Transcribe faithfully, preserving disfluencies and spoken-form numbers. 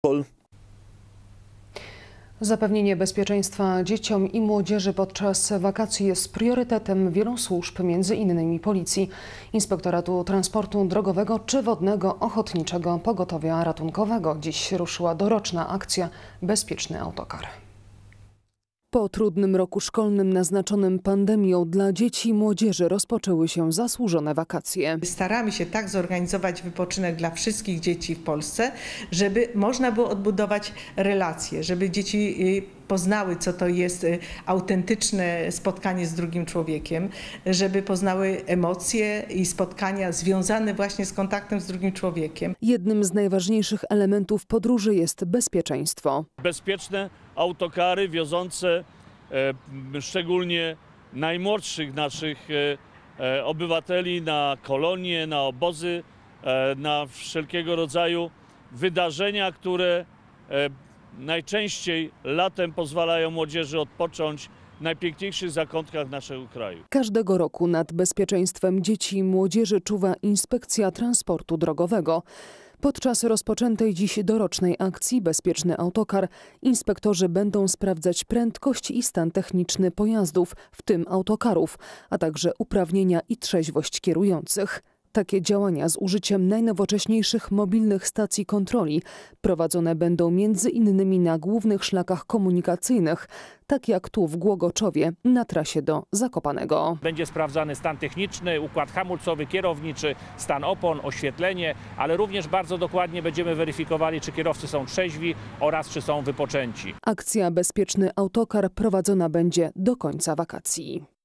Zapewnienie bezpieczeństwa dzieciom i młodzieży podczas wakacji jest priorytetem wielu służb, między innymi Policji, Inspektoratu Transportu Drogowego czy Wodnego Ochotniczego Pogotowia Ratunkowego. Dziś ruszyła doroczna akcja Bezpieczny Autokar. Po trudnym roku szkolnym naznaczonym pandemią dla dzieci i młodzieży rozpoczęły się zasłużone wakacje. Staramy się tak zorganizować wypoczynek dla wszystkich dzieci w Polsce, żeby można było odbudować relacje, żeby dzieci poznały, co to jest autentyczne spotkanie z drugim człowiekiem, żeby poznały emocje i spotkania związane właśnie z kontaktem z drugim człowiekiem. Jednym z najważniejszych elementów podróży jest bezpieczeństwo. Bezpieczne autokary wiozące e, szczególnie najmłodszych naszych e, e, obywateli na kolonie, na obozy, e, na wszelkiego rodzaju wydarzenia, które e, najczęściej latem pozwalają młodzieży odpocząć w najpiękniejszych zakątkach naszego kraju. Każdego roku nad bezpieczeństwem dzieci i młodzieży czuwa Inspekcja Transportu Drogowego. Podczas rozpoczętej dziś dorocznej akcji Bezpieczny Autokar inspektorzy będą sprawdzać prędkość i stan techniczny pojazdów, w tym autokarów, a także uprawnienia i trzeźwość kierujących. Takie działania z użyciem najnowocześniejszych mobilnych stacji kontroli prowadzone będą między innymi na głównych szlakach komunikacyjnych, tak jak tu w Głogoczowie na trasie do Zakopanego. Będzie sprawdzany stan techniczny, układ hamulcowy, kierowniczy, stan opon, oświetlenie, ale również bardzo dokładnie będziemy weryfikowali, czy kierowcy są trzeźwi oraz czy są wypoczęci. Akcja Bezpieczny Autokar prowadzona będzie do końca wakacji.